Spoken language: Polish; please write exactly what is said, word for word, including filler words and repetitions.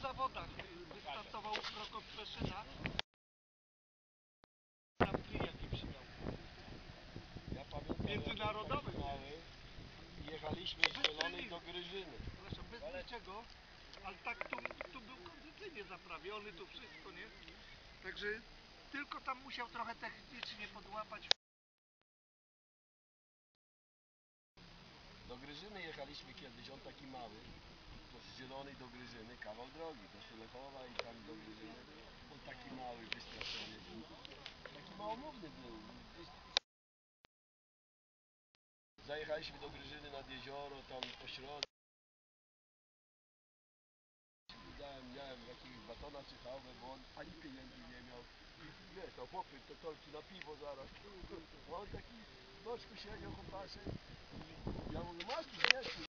zawodach wystartował Prokop Przeszyna. Tam jaki przyjął. Ja pamiętam, międzynarodowy. Mały, i jechaliśmy z Zielonej do Gryżyny. Proszę, bez niczego, ale tak tu, tu był kondycyjnie zaprawiony, tu wszystko, nie? Także tylko tam musiał trochę technicznie podłapać. Do Gryżyny jechaliśmy kiedyś, on taki mały, to z Zielonej do Gryżyny, kawał drogi, do Sulechowa i tam do Gryżyny. On taki mały, wystraszony, taki małomówny był. Zajechaliśmy do Gryżyny nad jezioro, tam po środku. Dałem, miałem jakiegoś batona czy chałwę, bo on ani pieniędzy nie miał. Wiesz, to chłopy, to tolki na piwo zaraz. A on taki w boczku siedział, chłopaczek. Ja mówię, masz tu, wiesz,